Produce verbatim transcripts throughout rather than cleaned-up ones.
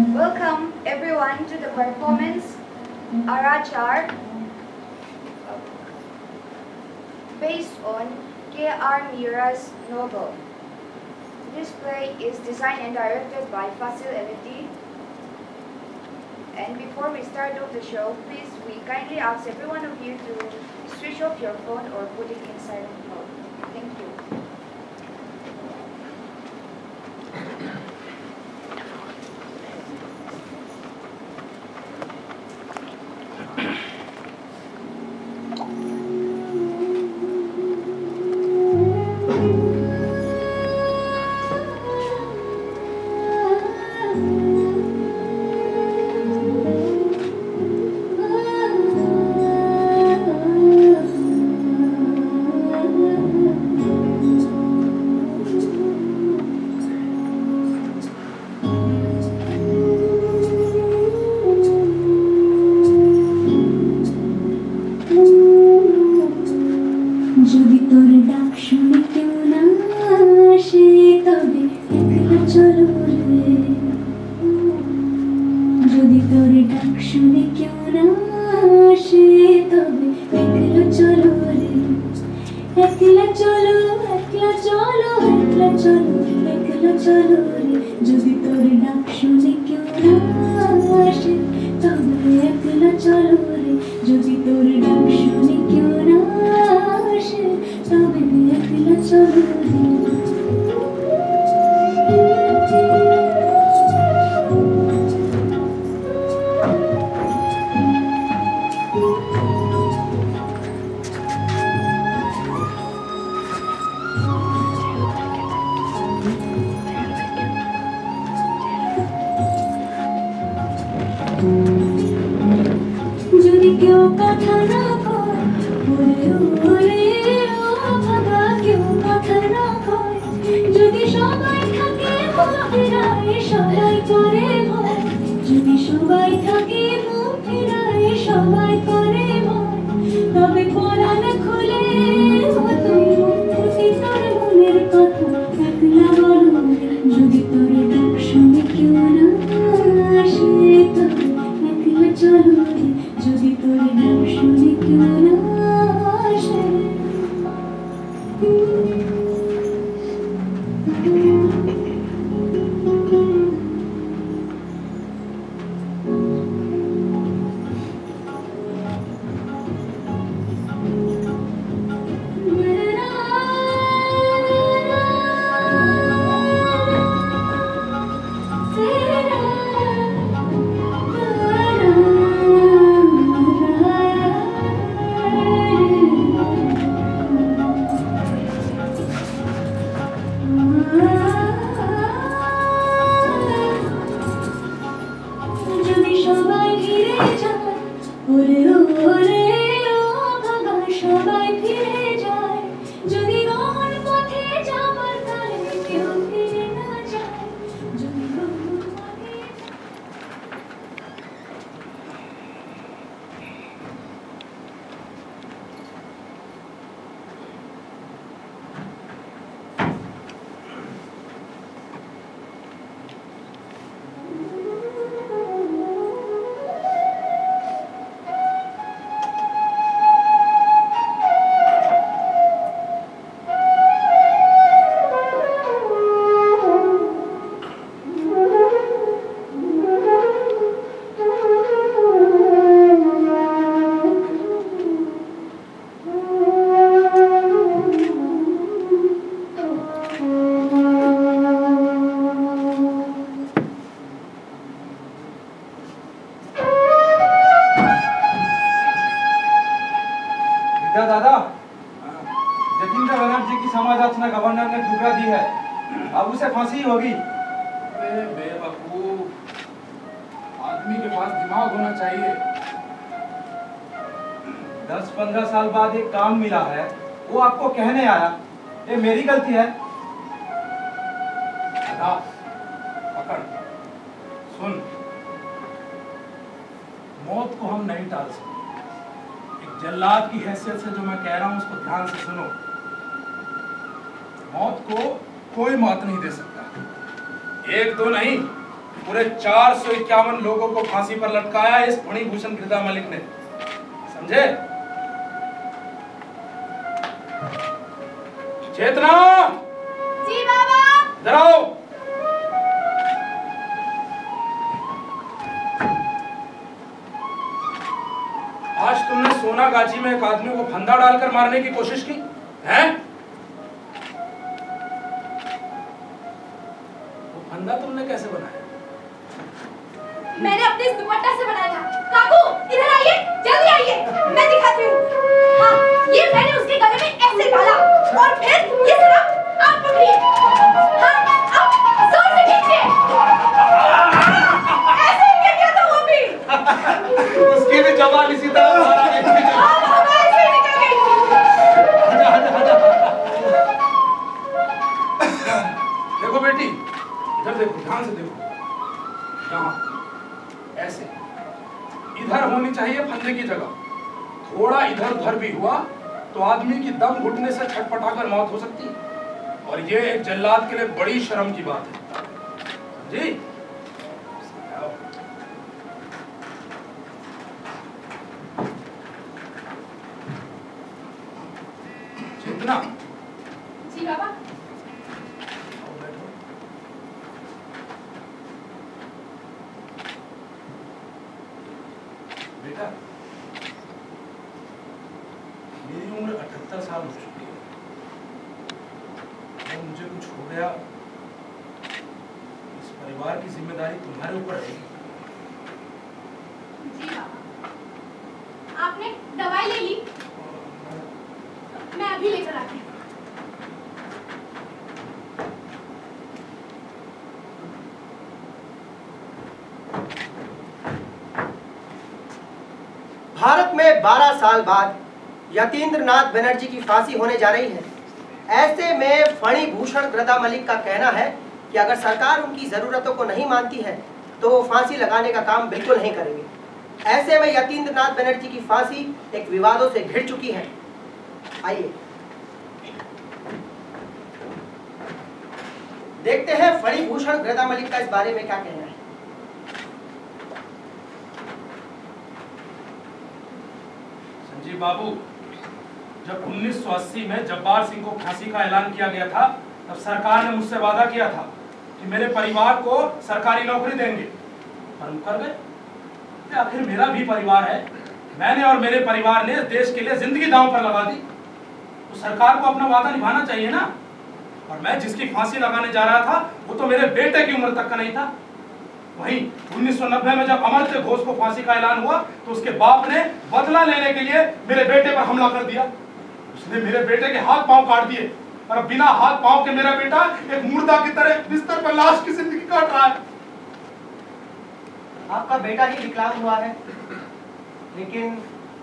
Welcome everyone to the performance Arachar based on K R Mira's novel. This play is designed and directed by Fasil Eliti. And before we start off the show, please we kindly ask every one of you to switch off your phone or put it in silent mode. Thank you. काम मिला है वो आपको कहने आया, ये मेरी गलती है? पकड़ सुन, मौत को हम नहीं टाल सकते। एक जल्लाद की हैसियत से जो मैं कह रहा हूं उसको ध्यान से सुनो। मौत को कोई मौत नहीं दे सकता। एक दो नहीं, पूरे चार सौ इक्यावन लोगों को फांसी पर लटकाया इस फणिभूषण गिरधा मलिक ने, समझे? चेतना! जी बाबा। इधर आओ। आज तुमने सोनागाछी में एक आदमी को फंदा डालकर मारने की कोशिश की है? वो फंदा तुमने कैसे बनाया? मैंने अपने इस दुपट्टा से बनाया था। काकू, इधर आइए, जल्दी आइए, मैं दिखाती हूँ। हाँ, ये मैंने उसके गले में ऐसे डाला और फिर ये सिरा आप पकड़िए। हाँ, अब जोर से खींचिए। ऐसे ही क्या किया था वो भी? उसकी भी जबान इसी तरह मारा गई। हाँ बाबा, ऐसे ही निकल गई। देखो बेटी, इधर देखो, ध्यान से देखो। यहाँ ऐसे इधर होनी चाहिए फंदे की जगह। थोड़ा इधर उधर भी हुआ तो आदमी की दम घुटने से छटपटाकर मौत हो सकती है, और ये एक जल्लाद के लिए बड़ी शर्म की बात है जी। चेतना। जी बाबा। बेटा, मेरी उम्र अठहत्तर साल हो चुकी है और मुझे कुछ हो गया, इस परिवार की जिम्मेदारी तुम्हारे ऊपर रहेगी। जी बाबा। आपने दवाई ले ली? मैं अभी लेकर आती हूँ। भारत में बारह साल बाद यतीन्द्रनाथ बनर्जी की फांसी होने जा रही है। ऐसे में फणिभूषण गिरधा मलिक का कहना है कि अगर सरकार उनकी जरूरतों को नहीं मानती है तो वो फांसी लगाने का काम बिल्कुल नहीं करेंगे। ऐसे में यतीन्द्रनाथ बनर्जी की फांसी एक विवादों से घिर चुकी है। आइए देखते हैं फणिभूषण गिरधा मलिक का इस बारे में क्या कहना है। संजीव बाबू, जब उन्नीस सौ अस्सी में जब्बार सिंह को फांसी का ऐलान किया गया था, तब सरकार ने मुझसे वादा किया था कि मेरे परिवार को सरकारी नौकरी देंगे, पर मुकर गए। आखिर मेरा भी परिवार है, मैंने और मेरे परिवार ने देश के लिए जिंदगी दांव पर लगा दी, तो सरकार को अपना वादा निभाना चाहिए ना। और मैं जिसकी फांसी लगाने जा रहा था वो तो मेरे बेटे की उम्र तक का नहीं था। वहीं उन्नीस सौ नब्बे में जब अमर्त्य घोष को फांसी का ऐलान हुआ तो उसके बाप ने बदला लेने के लिए मेरे बेटे पर हमला कर दिया। उसने मेरे बेटे के हाथ पांव काट दिए और अब बिना हाथ पांव के मेरा बेटा एक मुर्दा की तरह बिस्तर पर लाश की जिंदगी काट रहा है। आपका बेटा ही विकलांग हुआ है, लेकिन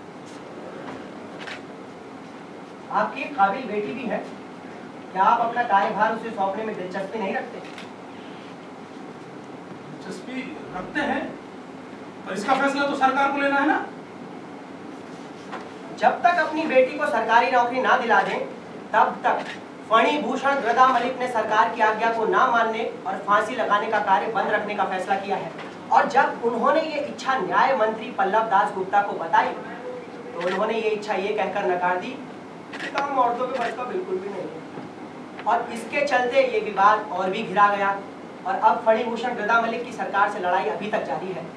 आपकी एक काबिल बेटी भी है। क्या आप अपना कार्यभार उसे सौंपने में दिलचस्पी नहीं रखते? दिलचस्पी रखते हैं, पर इसका फैसला तो सरकार को लेना है ना। जब तक अपनी बेटी को सरकारी नौकरी ना दिला दें, तब तक फणिभूषण गिरधा मलिक ने सरकार की आज्ञा को ना मानने और फांसी लगाने का कार्य बंद रखने का फैसला किया है। और जब उन्होंने ये इच्छा न्याय मंत्री पल्लव दास गुप्ता को बताई तो उन्होंने ये इच्छा ये कहकर नकार दी कि काम औरतों के बस का बिल्कुल भी नहीं है। और इसके चलते ये विवाद और भी घिरा गया और अब फणिभूषण गिरधा मलिक की सरकार से लड़ाई अभी तक जारी है।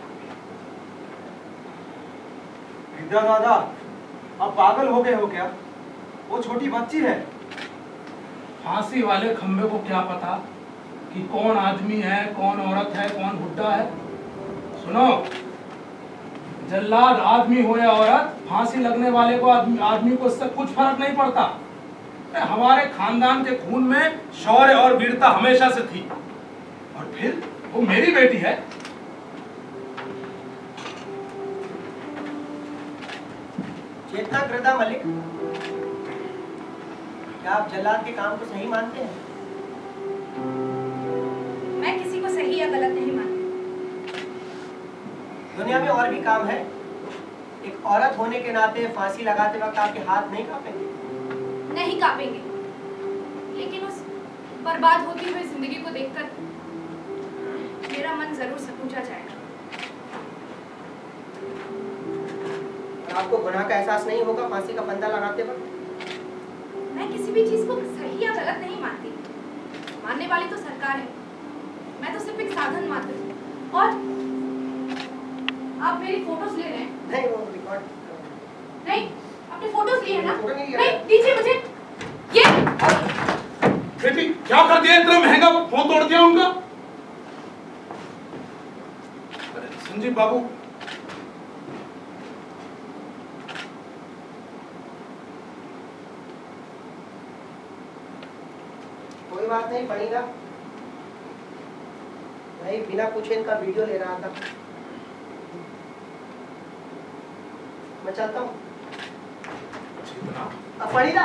विद्या दादा, आप पागल हो गए हो क्या? वो छोटी बच्ची है। फांसी वाले खंबे को क्या पता कि कौन आदमी है, कौन औरत है, कौन बुड्ढा है। सुनो, जल्लाद आदमी हो या औरत, फांसी लगने वाले को आदमी, आदमी को इससे कुछ फर्क नहीं पड़ता। हमारे खानदान के खून में शौर्य और वीरता हमेशा से थी, और फिर वो मेरी बेटी है। चेतना गिरधा मलिक, क्या आप जल्लाद के काम को सही मानते हैं? मैं किसी को सही या गलत नहीं मानती। दुनिया में और भी काम है। एक औरत होने के नाते फांसी लगाते वक्त आपके हाथ नहीं कांपेंगे? नहीं कांपेंगे, लेकिन उस बर्बाद होती हुई जिंदगी को देखकर मेरा मन जरूर सकूंजा जाएगा। आपको गुनाह का एहसास नहीं होगा फांसी का फंदा लगाते वक्त? मैं किसी भी चीज को सही या गलत नहीं मानती। मानने वाली तो सरकार है, मैं तो सिर्फ एक साधन मात्र हूँ। और आप मेरी फोटोज ले रहे हैं? नहीं, वो रिकॉर्ड नहीं, आपने फोटोज लिए हैं ना? फोटो नहीं लिया। नहीं, दीजिए मुझे ये। बेटी क्या कर दिया, इतना महंगा फोन तोड़ दिया उनका। अरे संजीव बाबू, कोई बात नहीं पड़ेगा। मैं बिना पूछे इनका वीडियो ले रहा था। मैं चलता हूँ। अब फरीदा,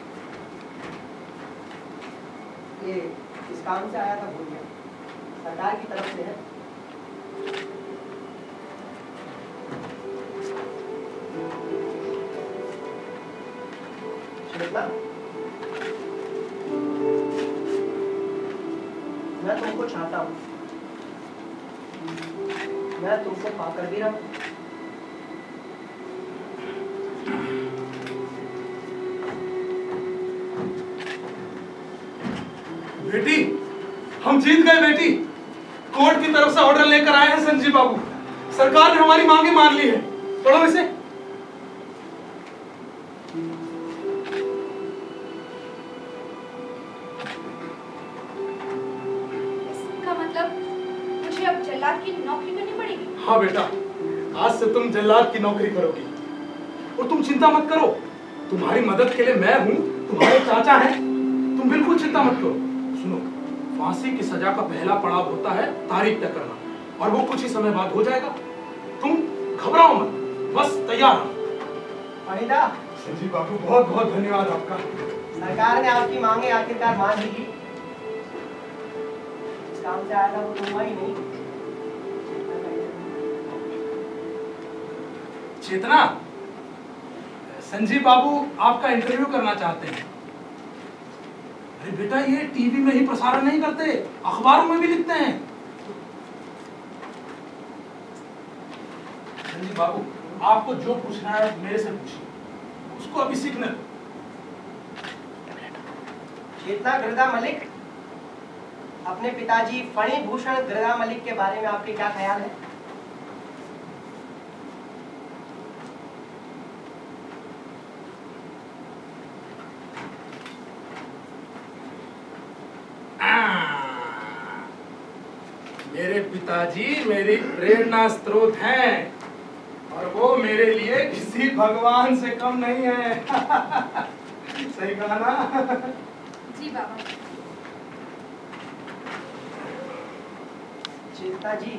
ये इस काम से आया था, भूल गया, सरकार की तरफ से है। श्वेता, मैं तुमको चाहता हूँ, मैं तुमको पाकर भी रहूं। बेटी हम जीत गए बेटी। कोर्ट की तरफ से ऑर्डर लेकर आए हैं संजीव बाबू। सरकार ने हमारी मांगे मान ली है। पढ़ो इसे। इसका मतलब मुझे अब जल्लाद की नौकरी करनी पड़ेगी? हाँ बेटा, आज से तुम जल्लाद की नौकरी करोगी। और तुम चिंता मत करो, तुम्हारी मदद के लिए मैं हूँ, तुम्हारे चाचा हैं। तुम बिल्कुल चिंता मत करो। सुनो, फांसी की सजा का पहला पड़ाव होता है तारीख तय करना, और वो कुछ ही समय बाद हो जाएगा। तुम घबराओ मत, बस तैयार रहो। फरीदा, संजीव बाबू बहुत बहुत धन्यवाद आपका। सरकार ने आपकी मांगे आखिरकार मान ली। इस काम से आया था वो तुम ही नहीं। चेतना, संजीव बाबू आपका इंटरव्यू करना चाहते हैं। अरे बेटा, ये टीवी में ही प्रसारण नहीं करते, अखबारों में भी लिखते हैं। संजीव बाबू, आपको जो पूछना है मेरे से पूछिए, उसको अभी सीखने दो। चेतना गिरधा मलिक, अपने पिताजी फणी भूषण गिरधा मलिक के बारे में आपके क्या ख्याल है? मेरे पिताजी मेरी प्रेरणा स्रोत हैं, और वो मेरे लिए किसी भगवान से कम नहीं है। सही कहा ना? जी बाबा। चेतना जी,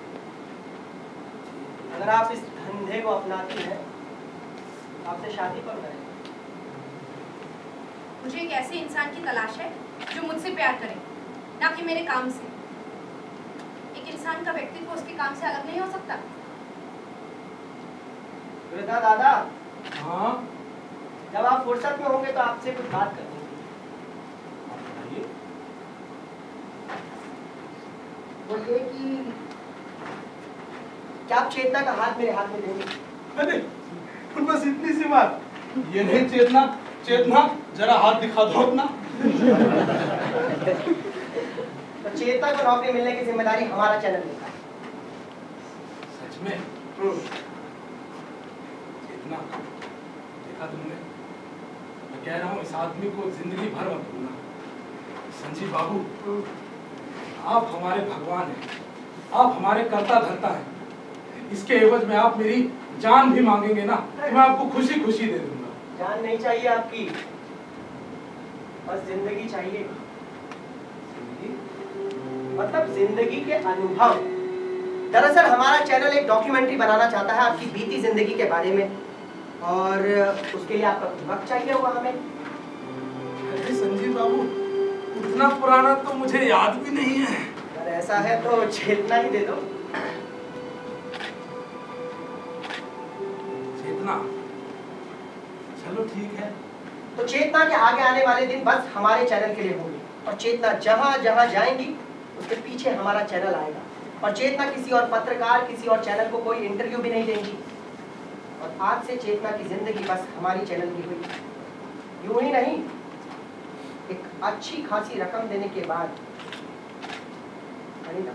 अगर आप इस धंधे को अपनाती हैं, आपसे शादी कब करें? मुझे एक ऐसे इंसान की तलाश है जो मुझसे प्यार करे, ना कि मेरे काम से। एक इंसान का व्यक्तित्व उसके काम से अलग नहीं हो सकता। वृद्धा दादा, हाँ, जब आप फुर्सत में होंगे तो आपसे कुछ बात करनी है। आप बताइए। वो ये कि क्या आप चेतना का हाथ मेरे हाथ में देंगे? अरे बस इतनी सी बात। ये नहीं चेतना, चेतना जरा हाथ दिखा दो अपना। तो चेतना को नौकरी मिलने की जिम्मेदारी हमारा चैनल लेता है। सच में? चेतना, देखा तुमने, मैं कह रहा हूँ इस आदमी को जिंदगी भर मत भूलना। संजीव बाबू, आप हमारे भगवान हैं, आप हमारे कर्ता धर्ता हैं। इसके एवज में आप मेरी जान भी मांगेंगे ना, तो मैं आपको खुशी खुशी दे दूंगा। जान नहीं चाहिए आपकी, बस जिंदगी चाहिए। मतलब जिंदगी के अनुभव। दरअसल हमारा चैनल एक डॉक्यूमेंट्री बनाना चाहता है आपकी बीती जिंदगी के बारे में, और उसके लिए आपका वक्त चाहिए होगा हमें। अरे संजीव बाबू, इतना पुराना तो मुझे याद भी नहीं है। अगर ऐसा है तो चेतना ही दे दो। चेतना, चलो ठीक है। तो चेतना के आगे आने वाले दिन बस हमारे चैनल के लिए होंगे, और चेतना जहां जहां जाएंगी उसके पीछे हमारा चैनल आएगा। और चेतना किसी और पत्रकार, किसी और चैनल को कोई इंटरव्यू भी नहीं देंगी। और आज से चेतना की जिंदगी बस हमारी चैनल की हुई। यूं ही नहीं, एक अच्छी खासी रकम देने के बाद अनिता,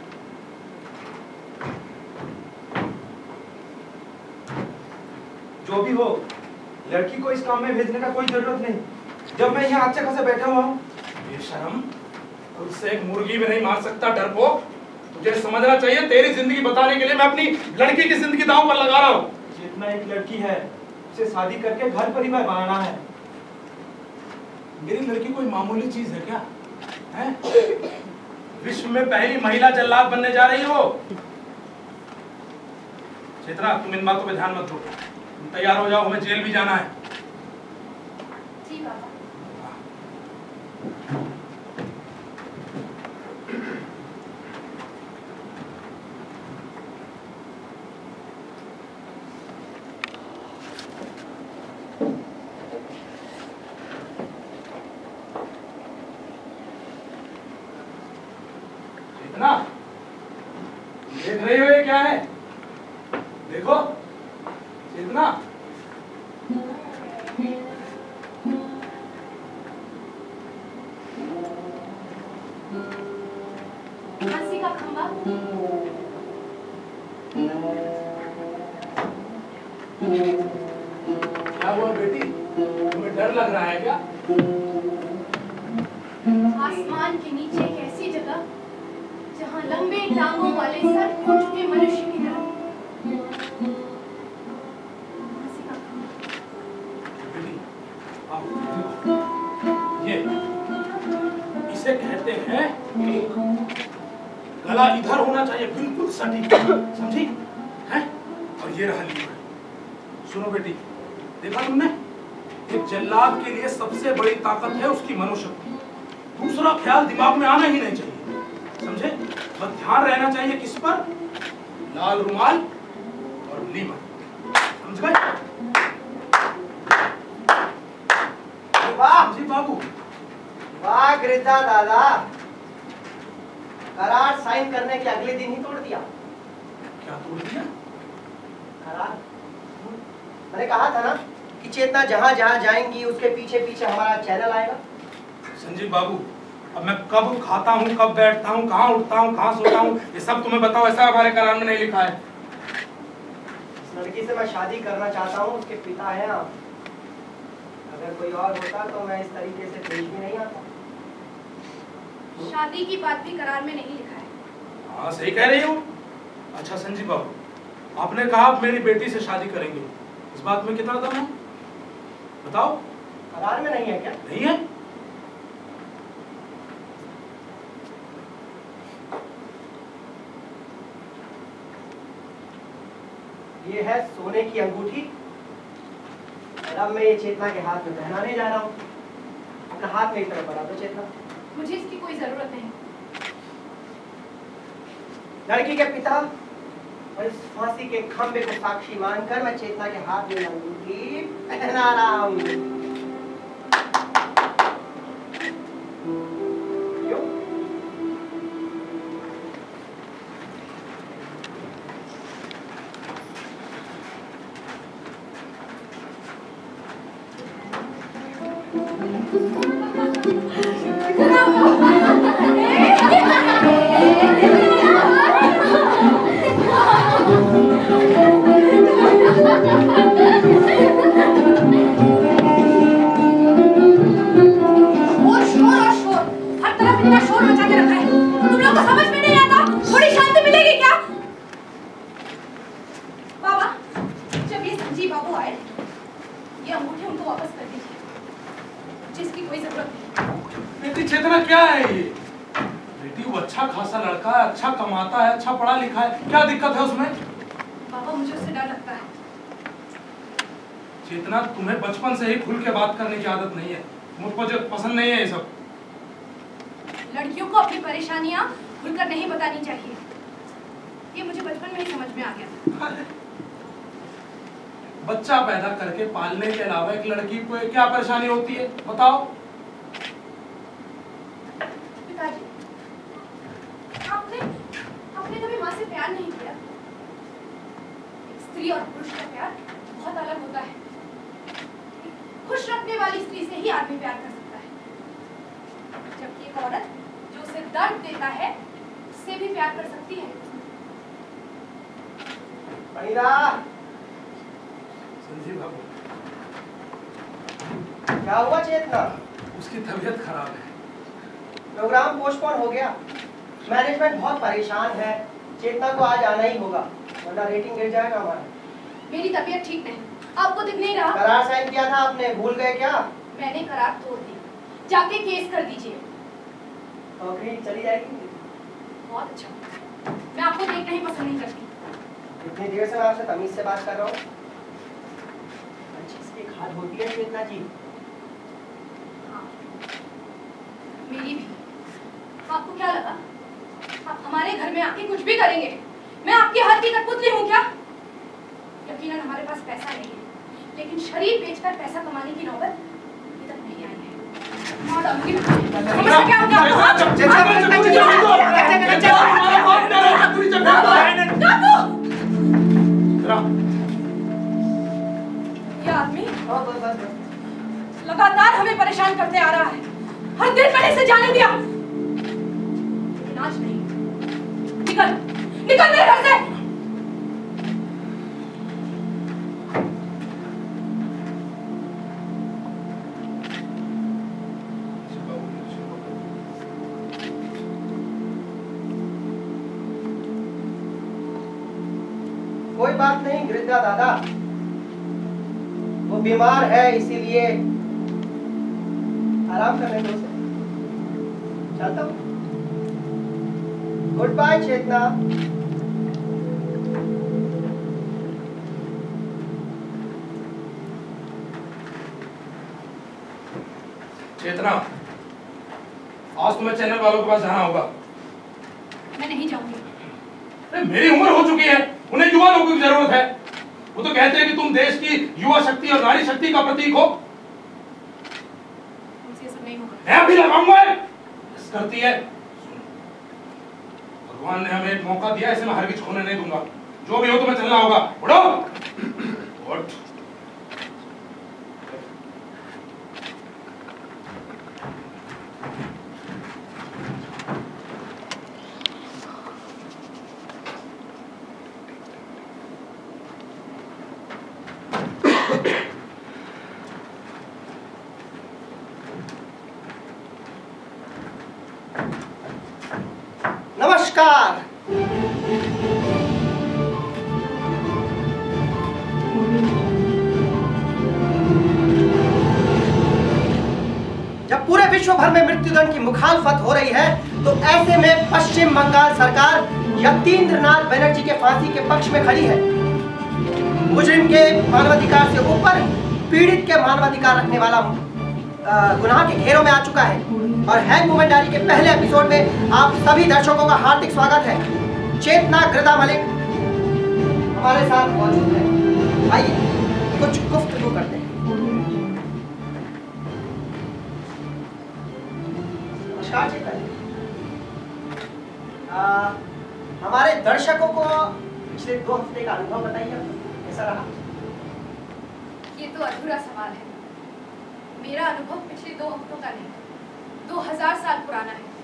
जो भी हो, लड़की को इस काम में भेजने का कोई जरूरत नहीं। जब मैं यहाँ अच्छे खासे बैठा हुआ हूँ। बेशरम, खुद से एक मुर्गी भी नहीं मार सकता डरपोक। तुझे समझना चाहिए, तेरी जिंदगी बताने के लिए मैं अपनी लड़की की जिंदगी दांव पर लगा रहा हूँ। चेतना एक लड़की है, उसे शादी करके घर परिवार बनाना है। मेरी लड़की कोई मामूली चीज है क्या? है? विश्व में पहली महिला जल्लाद बनने जा रही हो। चेतना, तुम इन बातों पे ध्यान मत दो। तुम तैयार हो जाओ, हमें जेल भी जाना है। जी बाबा। चेतना, देख रही हो ये क्या है? देखो चेतना, फांसी का खंभा। क्या हुआ बेटी, तुम्हें डर लग रहा है क्या? आसमान के नीचे एक ऐसी जगह जहां लंबे टांगों वाले सर खो चुके मनुष्य की तरह। फांसी का खंभा। बेटी, आओ, देखो। ये इसे कहते हैं कि गला इधर होना चाहिए, बिल्कुल सटीक, समझी? हैं? और ये रहा लीवर। सुनो बेटी, देखा तुमने? एक जल्लाद के लिए सबसे बड़ी ताकत है उसकी मनोशक्ति। दूसरा ख्याल दिमाग में आना ही नहीं चाहिए, समझे? बस ध्यान रहना चाहिए किस पर? लाल रुमाल और लीवर, समझ गए? वाह जी बाबू। वाह गिरिजा दादा, करार साइन करने के अगले दिन ही तोड़ दिया। क्या तोड़ दिया? करार। मैंने कहा था ना कि चेतना जहां जहां जाएंगी उसके पीछे पीछे हमारा चैनल आएगा। संजीव बाबू, अब मैं कब खाता हूँ, कब बैठता हूँ, कहाँ उठता हूँ, कहाँ सोता हूँ, ये सब तुम्हें बताओ। ऐसा हमारे करार में नहीं लिखा है। इस लड़की से मैं शादी करना चाहता हूँ, उसके पिता हैं आप। अगर कोई और होता तो मैं इस तरीके से पेश भी नहीं आता। शादी की बात भी करार में नहीं लिखा है। हाँ, सही कह रही हो। अच्छा संजीव बाबू, आपने कहा आप मेरी बेटी से शादी करेंगे, इस बात में कितना दम है? बताओ। करार में नहीं है क्या? नहीं है? ये है सोने की अंगूठी, और अब मैं ये चेतना के हाथ में पहनाने जा रहा हूँ। अपना हाथ मेरी तरफ बढ़ा दो चेतना। मुझे इसकी कोई जरूरत नहीं। लड़की के पिता और इस फांसी के खंबे को साक्षी मानकर मैं चेतना के हाथ में अंगूठी पहना रहा हूँ। अच्छा पढ़ा लिखा है, क्या दिक्कत है उसमें? पापा मुझे उससे डर लगता है। चेतना, तुम्हें बचपन से ही खुल के बात करने की आदत नहीं है, मुझे पसंद नहीं है ये सब। लड़कियों को अपनी परेशानियां खुलकर नहीं बतानी चाहिए, ये मुझे बचपन में ही समझ में आ गया। बच्चा पैदा करके पालने के अलावा एक लड़की को क्या परेशानी होती है बताओ? पिताजी, आपने आपने कभी माँ से प्यार नहीं किया। एक स्त्री और पुरुष का प्यार बहुत अलग होता है। खुश रखने वाली स्त्री से ही आदमी प्यार कर सकता है, जबकि एक औरत जो उसे दर्द देता है उससे भी प्यार कर सकती है। संजीव बाबू, क्या हुआ चेतना? उसकी तबीयत खराब है। प्रोग्राम पोस्टपोन हो गया। मैनेजमेंट बहुत परेशान है। चेतना को आज आना ही होगा, वरना रेटिंग गिर जाएगा हमारा। मेरी तबीयत ठीक नहीं, आपको दिख नहीं रहा? करार साइन किया था आपने, भूल गए क्या? मैंने करार तोड़ दी, जाके केस कर दीजिए। नौकरी चली जाएगी। बहुत अच्छा, मैं आपको देखना ही पसंद नहीं करती। इतनी देर से मैं आपसे तमीज से बात कर रहा हूँ। अच्छी सी खाद होती है चेतना जी। हाँ, मेरी भी। आपको क्या लगा आप हमारे घर में आके कुछ भी करेंगे? मैं आपकी हाथ की कठपुतली हूँ क्या? यकीनन हमारे पास पैसा नहीं है, लेकिन शरीर बेचकर पैसा कमाने की नौबत अभी तक नहीं आई है। मार डालूंगी मैं। समझ क्या होगा? ये आदमी लगातार हमें परेशान करते आ रहा है। हर दिन मैंने इसे जाने दिया, लेकिन आज नहीं। निकल, निकल मेरे घर से। कोई बात नहीं गिरिजा दादा, वो बीमार है इसीलिए आराम करने दो उसे। चलता हूँ। गुड बाय चेतना। चेतना, आज तुम्हें चैनल वालों के पास जाना होगा। मैं नहीं जाऊंगी। अरे मेरी उम्र हो चुकी है, उन्हें युवा लोगों की जरूरत है। वो तो कहते हैं कि तुम देश की युवा शक्ति और नारी शक्ति का प्रतीक हो। मुझसे सब नहीं होगा। मैं भी लगाऊंगा। बस करती है। भगवान ने हमें एक मौका दिया, इसे मैं हरगिज खोने नहीं दूंगा। जो भी हो तुम्हें चलना होगा। उठो। उठ। नमस्कार। जब पूरे विश्व भर में मृत्युदंड की मुखालफत हो रही है, तो ऐसे में पश्चिम बंगाल सरकार यतीन्द्रनाथ बनर्जी के फांसी के पक्ष में खड़ी है। मुजरिम के मानवाधिकार से ऊपर पीड़ित के मानवाधिकार रखने वाला गुनाह के घेरों में आ चुका है। और हैंग वुमन डायरी के पहले एपिसोड में आप सभी दर्शकों का हार्दिक स्वागत है। चेतना गृदा मलिक हमारे साथ मौजूद है। आइए कुछ गुफ्तगू करते हैं। नमस्कार चेतना जी। हमारे दर्शकों को पिछले दो हफ्ते का अनुभव बताइए, कैसा रहा? ये तो अधूरा सवाल है। मेरा अनुभव पिछले दो हफ्तों का नहीं, दो हजार साल पुराना है।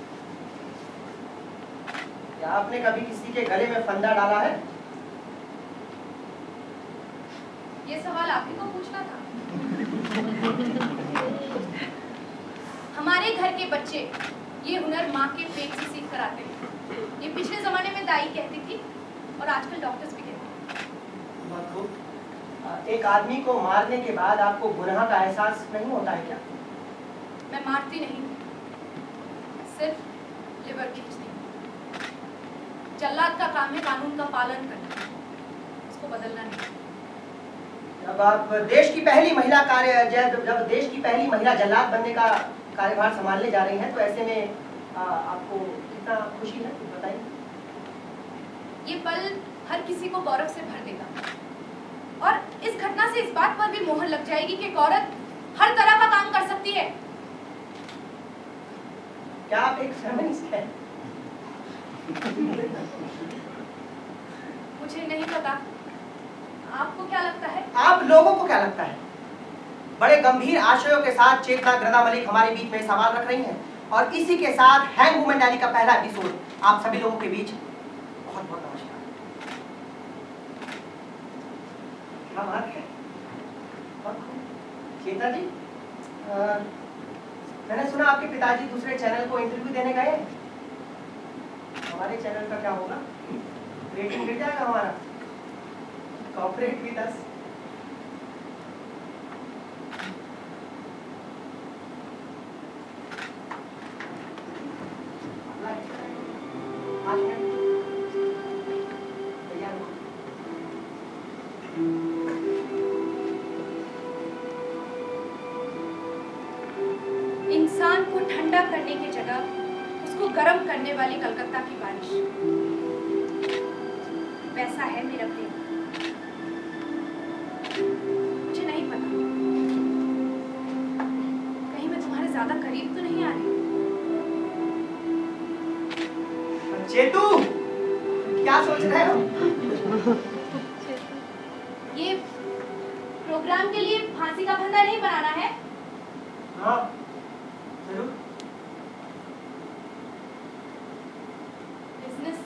क्या आपने कभी किसी के गले में फंदा डाला है? ये सवाल आप ही को पूछना था। हमारे घर के बच्चे ये हुनर माँ के पेट से सीख कर आते हैं। ये पिछले जमाने में दाई कहती थी और आजकल डॉक्टर्स भी कहते हैं। बहुत खूब। एक आदमी को मारने के बाद आपको गुनाह का एहसास नहीं होता है क्या? मैं मारती नहीं, सिर्फ लिवर खींचती हूँ। जल्लाद का काम है कानून का पालन करना, उसको बदलना नहीं। जब आप देश की पहली महिला कार्य जब जब देश की पहली महिला जल्लाद बनने का कार्यभार संभालने जा रही हैं, तो ऐसे में आ, आपको कितना खुशी है बताइए। ये पल हर किसी को गौरव से भर देगा, और इस घटना से इस बात पर भी मोहर लग जाएगी कि एक औरत हर तरह का काम कर सकती है। क्या आप एक फेमिनिस्ट हैं? मुझे नहीं पता। आपको क्या लगता है? आप लोगों को क्या लगता है? बड़े गंभीर आशयों के साथ चेतना ग्रदा मलिक हमारे बीच में सवाल रख रही हैं और इसी के साथ हैंग वुमेन डायरी का पहला एपिसोड आप सभी लोगों के बीच। बहुत बहुत नमस्कार। क्या बात है? चेतना जी, आ, मैंने सुना आपके पिताजी दूसरे चैनल को इंटरव्यू देने गए। हमारे चैनल का क्या होगा? रेटिंग गिर जाएगा हमारा। कॉर्पोरेट भी दस। इंसान को ठंडा करने की जगह उसको गर्म करने वाली कलकत्ता की बारिश, वैसा है मेरा प्रेम। मुझे नहीं पता कहीं मैं तुम्हारे ज्यादा करीब तो नहीं आ रही। चेतू, क्या सोच रहे हो? ये प्रोग्राम के लिए फांसी का फंदा नहीं बनाना है? हाँ, जरूर। बिजनेस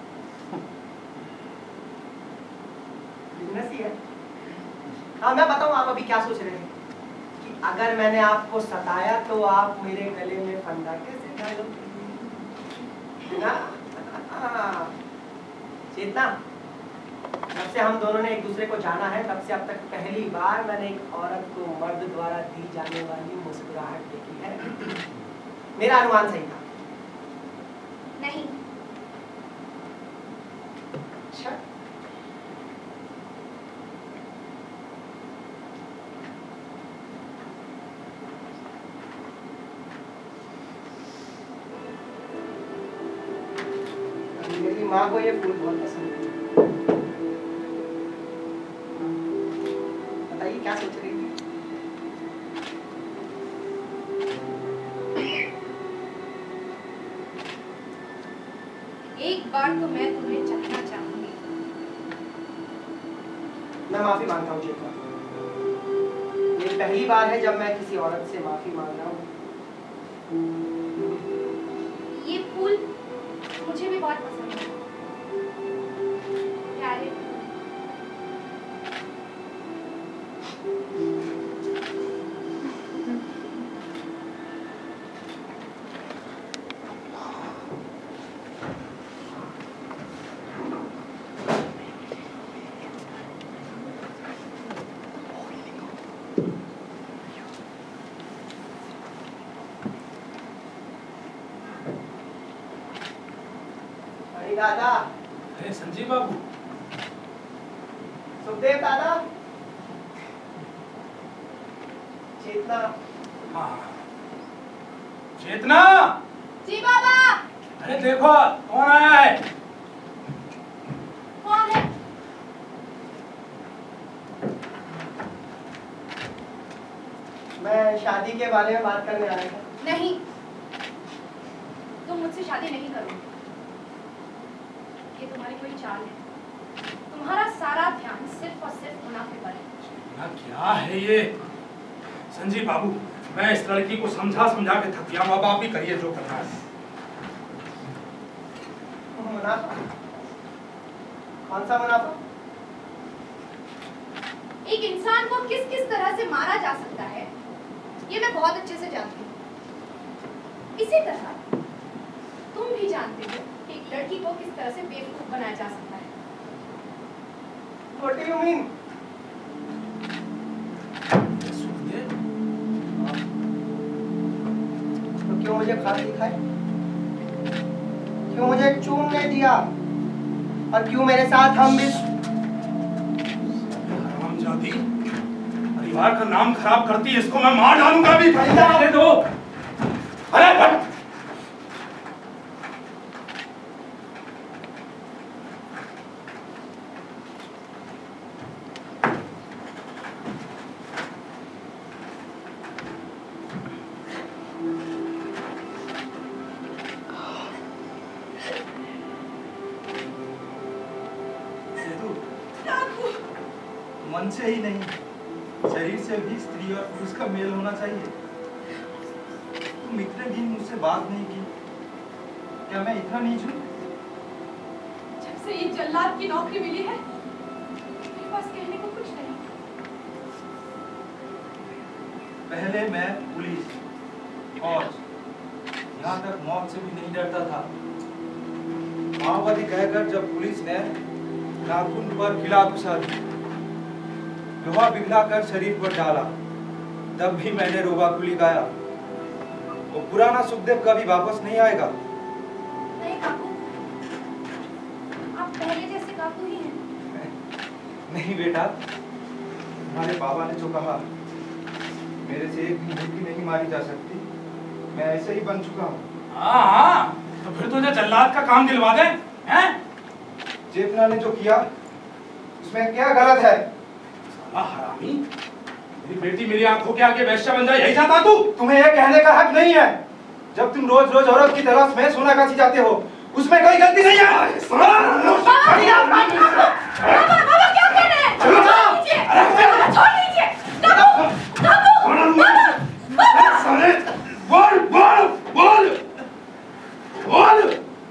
बिजनेस ही है। हाँ, मैं बताऊँ आप अभी क्या सोच रहे हैं कि अगर मैंने आपको सताया तो आप मेरे गले में फंदा कैसे डालोगे ना? चेतना, जब से हम दोनों ने एक दूसरे को जाना है तब से अब तक पहली बार मैंने एक औरत को मर्द द्वारा दी जाने वाली मुस्कुराहट देखी है। मेरा अनुमान सही था। नहीं। अच्छा, मेरी माँ को ये फूल बहुत पसंद है। बताइए क्या सोच रही थी? एक बार तो मैं तुम्हें चाहना चाहूंगी। मैं माफी मांगता हूँ चेतना। ये पहली बार है जब मैं किसी औरत से माफी मांग रहा हूँ। ये फूल मुझे भी बहुत पसंद है। प्यारे दादा, अरे संजीव बाबू, सुखदेव दादा, चेतना। हाँ, चेतना। जी बाबा। अरे देखो कौन आया है। कौन है? मैं शादी के बारे में बात करने आया था। नहीं, तुम मुझसे शादी नहीं करोगे। ये तुम्हारी कोई चाल है। तुम्हारा सारा ध्यान सिर्फ और सिर्फ मुनाफे पर है। क्या है ये? संजीव बाबू, मैं इस लड़की को समझा समझा के थक गया हूं। अब आप ही करिए जो करना है। मुनाफा? कौन सा मुनाफा? एक इंसान को किस किस तरह से मारा जा सकता है ये मैं बहुत अच्छे से जानती हूँ। इसी तरह तुम भी जानते हो कि एक लड़की को किस तरह से बेवकूफ बनाया जा सकता है। What do you mean? तो क्यों मुझे खास दिखाए? क्यों मुझे चूमने दिया? और क्यों मेरे साथ हम भी? हरामजादी, परिवार का नाम खराब करती है, इसको मैं मार डालूंगा भी। अरे दो। अरे बट। मन से ही नहीं, शरीर से भी स्त्री और पुरुष का मेल होना चाहिए। तुम इतने दिन मुझसे बात नहीं की, क्या मैं इतना नीच हूँ? जब से ये जल्लाद की नौकरी मिली है, मेरे पास कहने को कुछ नहीं। पहले मैं पुलिस, फौज, यहाँ तक मौत से भी नहीं डरता था। माओवादी कहकर जब पुलिस ने नाखून पर खिला घुसा दी, लोहा पिघलाकर शरीर पर डाला, तब भी मैंने रोबाकुली गाया। वो पुराना सुखदेव कभी वापस नहीं आएगा। नहीं काकू, आप पहले जैसे काकू ही हैं। नहीं बेटा, तुम्हारे बाबा ने जो कहा, मेरे से एक भी मुर्गी नहीं मारी जा सकती। मैं ऐसे ही बन चुका हूँ। हाँ हाँ, तो फिर तुझे जल्लाद का काम दिलवा दे, हैं? चेतना ने जो किया, उसमें क्या गलत है? साला हरामी, मेरी बेटी मेरी आंखों के आगे वैश्या बन जाए, यही चाहता तू? तुम्हें यह कहने का हक नहीं है। जब तुम रोज रोज औरत की तलाश में सोनागाछी जाते हो, उसमें कोई गलती नहीं है। बाबा क्या कह रहे हैं? छोड़ दीजिए, छोड़ दीजिए। काकू, काकू, बाबा, बोल बोल बोल बोल।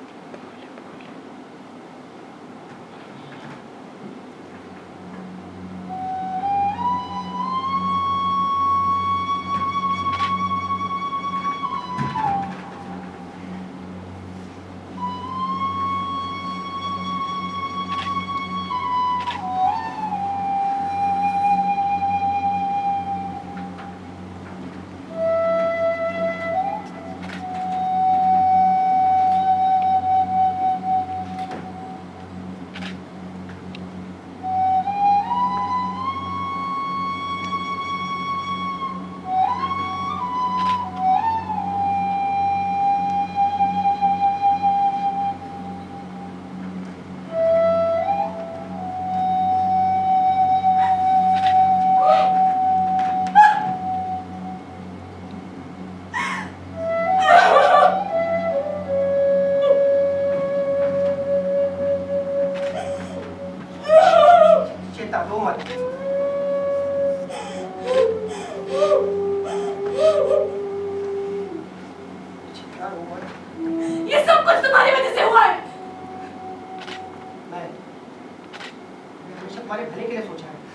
ये सब कुछ तुम्हारी वजह से हुआ है। मैं हमेशा तुम्हारे भले के लिए सोचा है।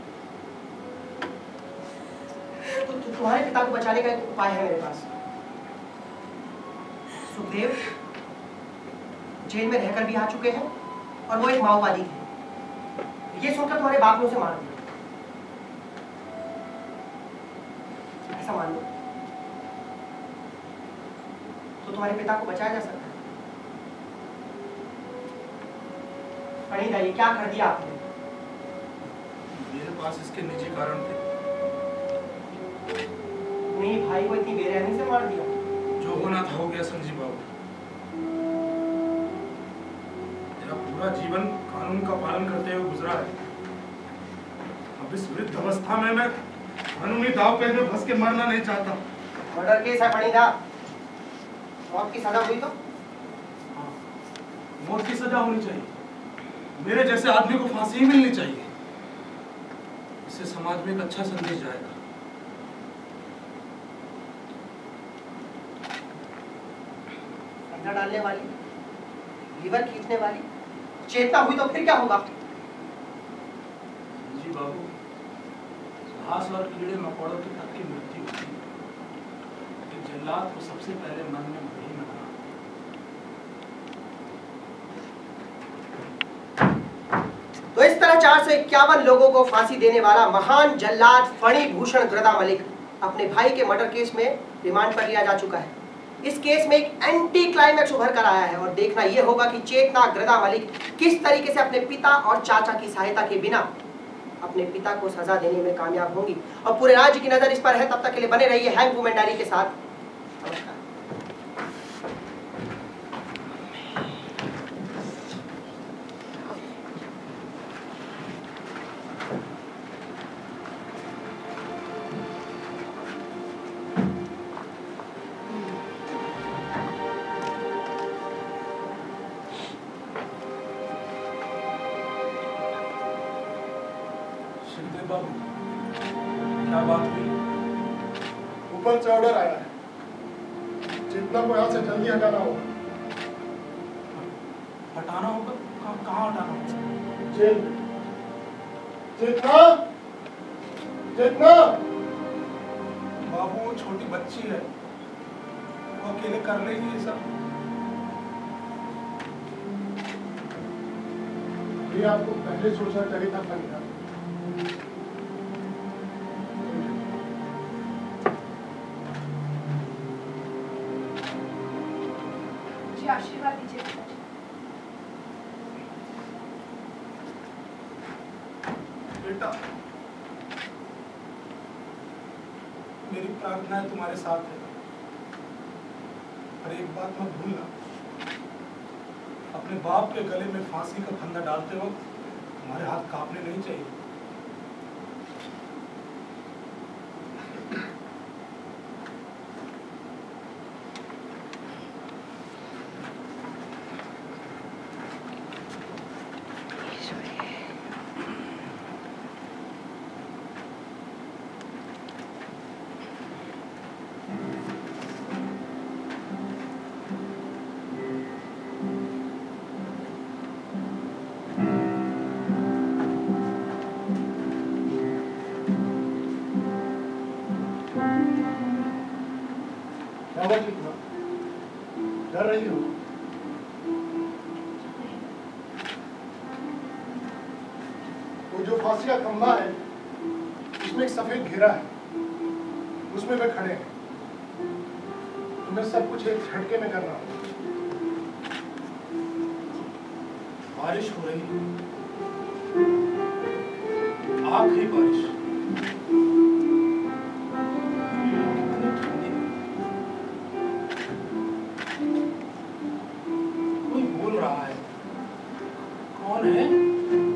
तो, तो तुम्हारे पिता को बचाने का एक उपाय है मेरे पास। सुखदेव जेल में रहकर भी आ चुके हैं और वो एक माओवादी थे। ये सुनकर तुम्हारे बाप ने उसे मार दिया। ऐसा मान लो तो तुम्हारे पिता को बचाया जा सकता है। फरीदा, ये क्या कर दिया आपने? मेरे पास इसके निजी कारण थे। नहीं भाई को इतनी बेरहमी से मार दिया। जो होना था हो गया संजीव बाबू। तेरा पूरा जीवन कानून का पालन करते हुए गुजरा है। अब इस वृद्ध अवस्था में मैं कानूनी दाव पेच में फंस के मरना नहीं चाहता। मर्डर केस है फरीदा, मौत की सजा हुई तो? हाँ, मौत की सजा होनी चाहिए। मेरे जैसे आदमी को फांसी ही मिलनी चाहिए। इससे समाज में एक अच्छा संदेश जाएगा। अंदर डालने वाली, लीवर खींचने वाली, चेतना हुई तो फिर क्या होगा? जी बाबू, घास और कीड़े मकोड़ों की तक की मृत्यु होती है। जल्लाद को सबसे पहले मन में वही मरना। तो इस तरह चार सौ इक्यावन लोगों को फांसी देने वाला महान जल्लाद फणिभूषण गृदा मलिक अपने भाई के मर्डर केस में रिमांड पर लिया जा चुका है। इस केस में एक एंटी क्लाइमैक्स उभर कर आया है और देखना यह होगा कि चेतना गृदा मलिक किस तरीके से अपने पिता और चाचा की सहायता के बिना अपने पिता को सजा देने में कामयाब होंगी। और पूरे राज्य की नजर इस पर है। तब तक के लिए बने रहिए हैंग वुमेन डायरी के साथ। नमस्कार। सुखदेव बाबू, क्या बात हुई? ऊपर से ऑर्डर आया है, जितना को यहाँ से जल्दी हटाना होगा। हटाना होगा? कहाँ कहाँ हटाना होगा? जेल में। जितना जितना बाबू वो छोटी बच्ची है, वो अकेले कर लेगी ये सब। ये आपको पहले सोचना चाहिए था पंडित। जी आशीर्वाद दीजिए पिताजी। बेटा, मेरी प्रार्थनाएं तुम्हारे साथ है, पर एक बात मत भूलना, अपने बाप के गले में फांसी का फंदा डालते वक्त तुम्हारे हाथ कांपने नहीं चाहिए। डर रही हो? वो जो फांसी का खंभा है, उसमें एक सफेद घेरा है, उसमें वे खड़े हैं। तुम्हें सब कुछ एक झटके में करना होगा। बारिश हो रही है, आखिरी बारिश। कितनी ठंडी है। कोई बोल रहा है, कौन है?